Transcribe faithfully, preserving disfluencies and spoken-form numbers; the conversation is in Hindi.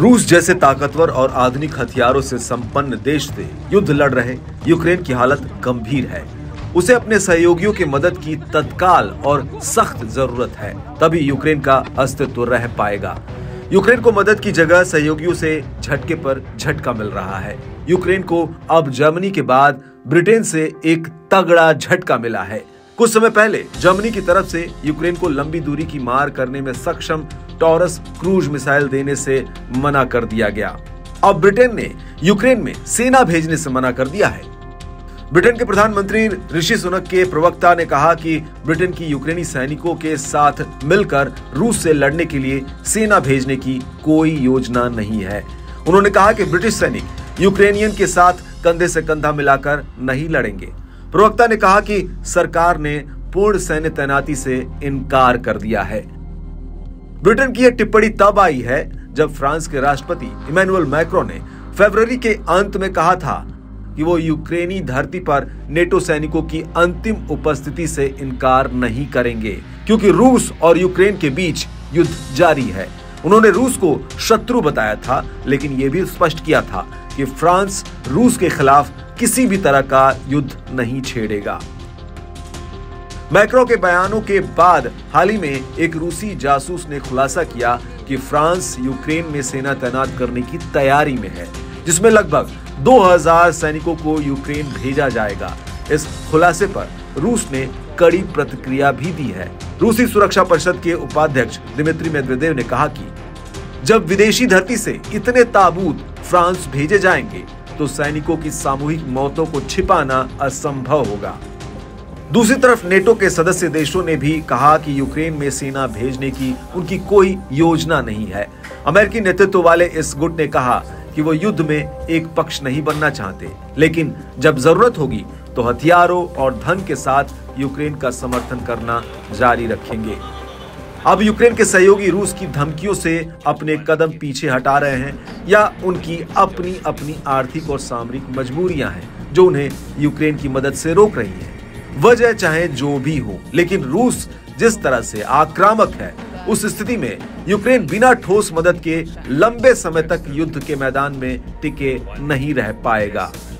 रूस जैसे ताकतवर और आधुनिक हथियारों से संपन्न देश से युद्ध लड़ रहे यूक्रेन की हालत गंभीर है। उसे अपने सहयोगियों की मदद की तत्काल और सख्त जरूरत है, तभी यूक्रेन का अस्तित्व रह पाएगा। यूक्रेन को मदद की जगह सहयोगियों से झटके पर झटका मिल रहा है। यूक्रेन को अब जर्मनी के बाद ब्रिटेन से एक तगड़ा झटका मिला है। कुछ समय पहले जर्मनी की तरफ से यूक्रेन को लंबी दूरी की मार करने में सक्षम टॉरस क्रूज मिसाइल देने से मना कर दिया गया। अब ब्रिटेन ने यूक्रेन में सेना भेजने से मना कर दिया है। ब्रिटेन के प्रधानमंत्री ऋषि सुनक के प्रवक्ता ने कहा कि ब्रिटेन की यूक्रेनी सैनिकों के साथ मिलकर रूस से लड़ने के लिए सेना भेजने की कोई योजना नहीं है। उन्होंने कहा कि ब्रिटिश सैनिक यूक्रेनियन के साथ कंधे से कंधा मिलाकर नहीं लड़ेंगे। प्रवक्ता ने कहा कि सरकार ने पूर्ण सैन्य तैनाती से इनकार कर दिया है। ब्रिटेन की यह टिप्पणी तब आई है जब फ्रांस के राष्ट्रपति इमैनुअल मैक्रों ने फरवरी के अंत में कहा था कि वो यूक्रेनी धरती पर नेटो सैनिकों की अंतिम उपस्थिति से इनकार नहीं करेंगे, क्योंकि रूस और यूक्रेन के बीच युद्ध जारी है। उन्होंने रूस को शत्रु बताया था, लेकिन यह भी स्पष्ट किया था कि फ्रांस रूस के खिलाफ किसी भी तरह का युद्ध नहीं छेड़ेगा। मैक्रो के बयानों के बाद हाल ही में एक रूसी जासूस ने खुलासा किया कि फ्रांस यूक्रेन में सेना तैनात करने की तैयारी में है, जिसमें लगभग दो हज़ार सैनिकों को यूक्रेन भेजा जाएगा। इस खुलासे पर रूस ने कड़ी प्रतिक्रिया भी दी है। रूसी सुरक्षा परिषद के उपाध्यक्ष दिमित्री मेदवेदेव ने कहा कि जब विदेशी धरती से इतने ताबूत फ्रांस भेजे जाएंगे तो सैनिकों की सामूहिक मौतों को छिपाना असंभव होगा। दूसरी तरफ नेटो के सदस्य देशों ने भी कहा कि यूक्रेन में सेना भेजने की उनकी कोई योजना नहीं है। अमेरिकी नेतृत्व वाले इस गुट ने कहा कि वो युद्ध में एक पक्ष नहीं बनना चाहते, लेकिन जब जरूरत होगी तो हथियारों और धन के साथ यूक्रेन का समर्थन करना जारी रखेंगे। अब यूक्रेन के सहयोगी रूस की धमकियों से अपने कदम पीछे हटा रहे हैं, या उनकी अपनी अपनी आर्थिक और सामरिक मजबूरियां हैं जो उन्हें यूक्रेन की मदद से रोक रही हैं। वजह चाहे जो भी हो, लेकिन रूस जिस तरह से आक्रामक है, उस स्थिति में यूक्रेन बिना ठोस मदद के लंबे समय तक युद्ध के मैदान में टिके नहीं रह पाएगा।